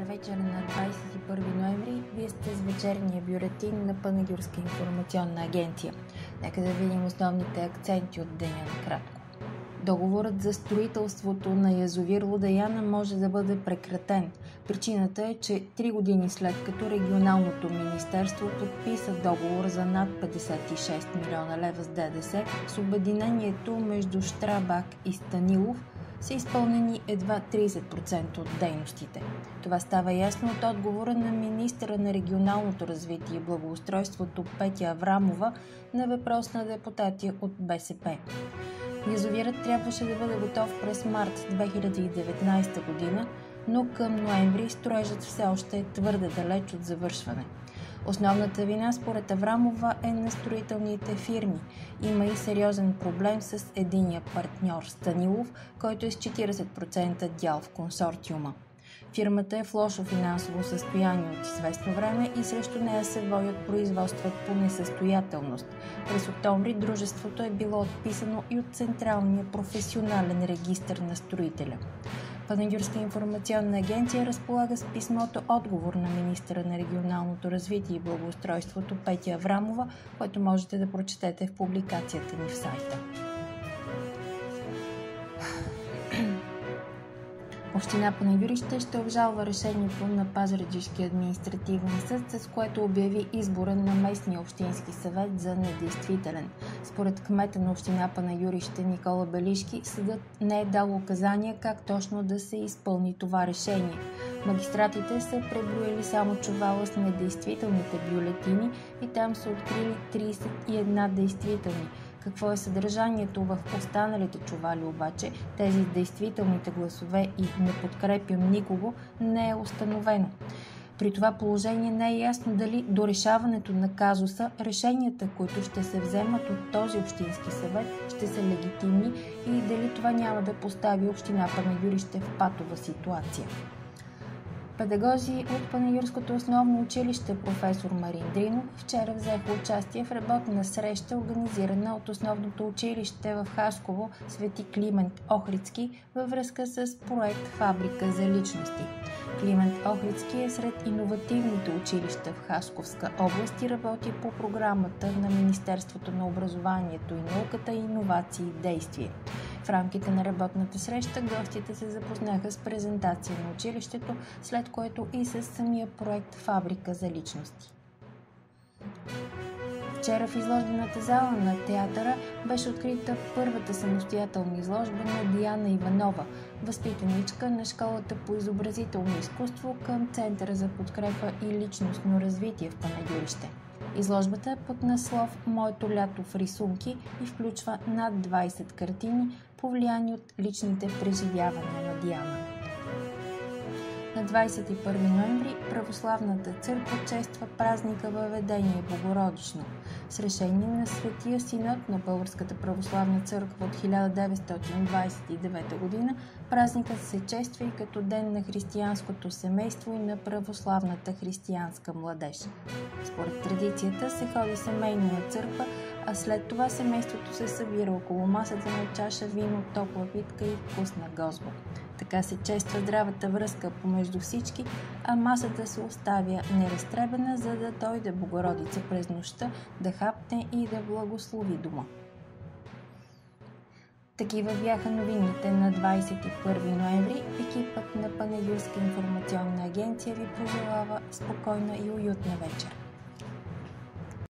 вечер на 21 ноември. Вие сте с вечерния бюлетин на Панагюрска информационна агенция. Нека да видим основните акценти от деня накратко. Договорът за строителството на язовир Луда-Яна може да бъде прекратен. Причината е, че 3 години след като регионалното министерство подписа договор за над 56 милиона лева с ДДС с обединението между Щрабак и Станилов, са изпълнени едва 30% от дейностите. Това става ясно от отговора на министъра на регионалното развитие и благоустройството Петя Аврамова на въпрос на депутати от БСП. Язовирът трябваше да бъде готов през март 2019 година, но към ноември строежът все още е твърде далеч от завършване. Основната вина според Аврамова е на строителните фирми. Има и сериозен проблем с единия партньор Станилов, който е с 40% дял в консорциума. Фирмата е в лошо финансово състояние от известно време и срещу нея се водят производства по несъстоятелност. През октомври дружеството е било отписано и от Централния професионален регистър на строителя. Панагюрска информационна агенция разполага с писмото отговор на министъра на регионалното развитие и благоустройството Петя Аврамова, което можете да прочетете в публикацията ни в сайта. Община Панагюрище ще обжалва решението на Пазарджишкия административен съд, с което обяви избора на местния общински съвет за недействителен. Според кмета на община Панагюрище Никола Белишки, съдът не е дал указания как точно да се изпълни това решение. Магистратите са преброили само чувала с недействителните бюлетини и там са открили 31 действителни. Какво е съдържанието в останалите чували обаче, тези действителните гласове и не подкрепям никого, не е установено. При това положение не е ясно дали до решаването на казуса решенията, които ще се вземат от този общински съвет, ще са легитимни и дали това няма да постави община Панагюрище в патова ситуация. Педагози от Панагюрското основно училище професор Марин Дринов вчера взеха участие в работна среща, организирана от основното училище в Хасково Свети Климент Охридски във връзка с проект Фабрика за личности. Климент Охридски е сред иновативните училища в Хасковска област и работи по програмата на Министерството на образованието и науката иновации и действие. В рамките на работната среща гостите се запознаха с презентация на училището, след което и с самия проект Фабрика за личности. Вчера в изложбената зала на театъра беше открита първата самостоятелна изложба на Диана Иванова, възпитаничка на Школата по изобразително изкуство към Центъра за подкрепа и личностно развитие в Панагюрище. Изложбата е под наслов „Моето лято в рисунки“ и включва над 20 картини, повлияни от личните преживявания на Диана. На 21 ноември Православната църква чества празника Въведение Богородично. С решение на Светия Синод на Българската православна църква от 1929 г. празникът се чества и като ден на християнското семейство и на православната християнска младеж. Според традицията се ходи семейно на църква, а след това семейството се събира около масата на чаша вино, топла питка и вкусна гозба. Така се чества здравата връзка помежду всички, а масата се оставя неразтребена, за да дойде Богородица през нощта, да хапне и да благослови дома. Такива бяха новините на 21 ноември. Екипът на Панагюрска информационна агенция ви пожелава спокойна и уютна вечер.